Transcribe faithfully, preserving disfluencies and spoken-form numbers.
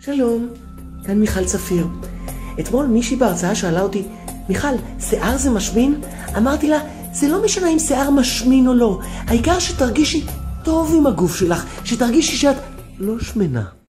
שלום, כאן מיכל צפיר. אתמול מישהי בהרצאה שאלה אותי, מיכל, שיער זה משמין? אמרתי לה, זה לא משנה אם שיער משמין או לא, העיקר שתרגישי טוב עם הגוף שלך, שתרגישי שאת לא שמנה.